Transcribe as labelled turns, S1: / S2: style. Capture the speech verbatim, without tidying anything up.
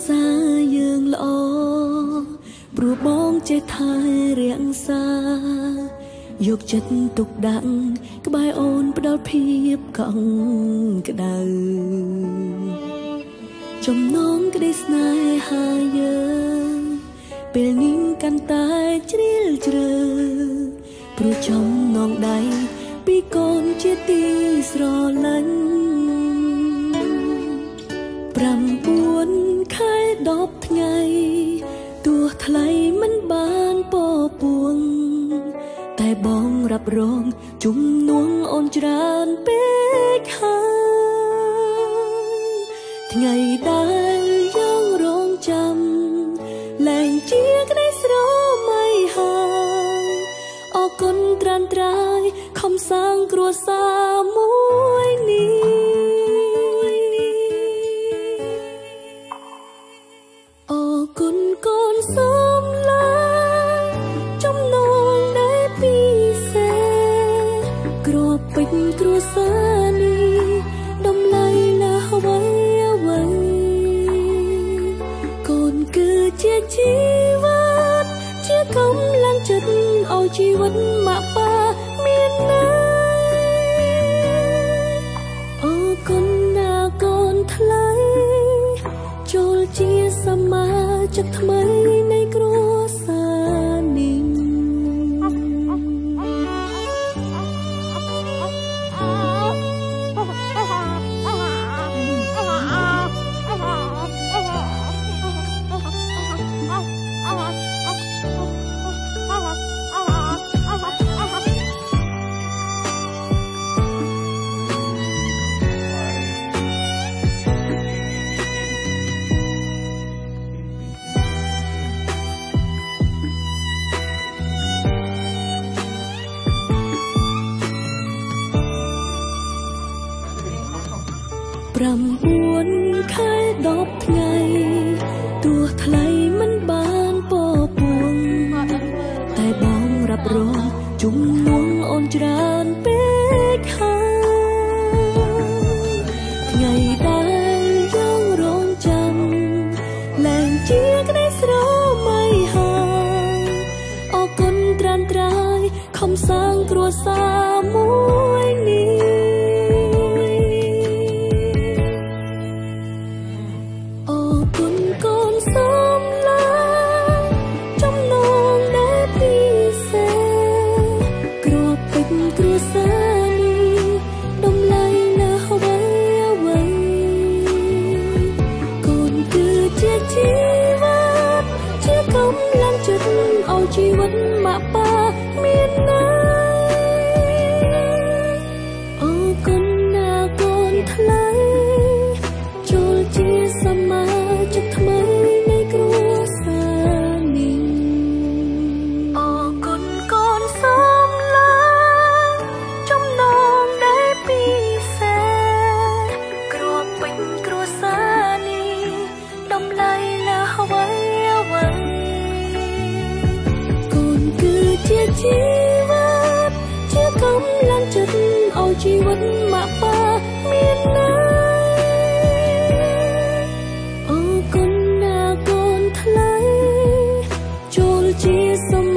S1: សារយើងល្អព្រោះបងចេះថែរក្សាយកចិត្តទុកដាក់ក្បែរអូនផ្ដល់ភាពកក់ក្ដៅចំណងក្តីស្នេហាយើងពេលនេះកាន់តែជ្រាលជ្រៅព្រោះចំណងដៃពីកូនជាទីស្រឡាញ់ប្រាំពួនខែដប់ថ្ងៃទោះថ្លៃមិនបានពពួងតែបងរ៉ាប់រងជំនួងអូនច្រើនពេកហើយថ្ងៃដែលយើងរងចាំលែងជាក្តីស្រមៃហើយអរគុណត្រានត្រាយខំសាងគ្រួសារមួយនេះអរគុណកូនសូមឡាចំណងដែលពិសេសគ្រាប់ពេញគ្រួសារនេះដំឡៃណាស់អ្វីអ្វីកូនគឺជាជីវិតជាកម្លាំងចិត្តឲ្យជីវិតម៉ាក់ប៉ាមានន័យអរគុណណាកូនថ្លៃចូលជាសមាជិកថ្មីនៃគ្រួសារនេះប្រាំពួនខែដប់ថ្ងៃទោះថ្លៃមិនបានពពួងតែបងរ៉ាប់រងជំនួងអូនច្រើនពេកហើយថ្ងៃដែលយើងរងចាំលែងជាក្តីស្រមៃហើយអរគុណត្រានត្រាយខំសាងគ្រួសារមួយនេះជីវិតម៉ាក់ប៉ាមានន័យអរគុណណាកូនថ្លៃចូលជាសមាជិកថ្មីនៃគ្រួសារនេះអរគុណកូនសូមឡាចំណងដែលពិសេសគ្រាប់ពេញគ្រួសារនេះដំឡៃណាស់អ្វីអ្វីជាជីវិតជាកម្លាំងចិត្តឲ្យជីវិតម៉ាក់ប៉ាមានន័យអរគុណណាកូនថ្លៃចូលជាស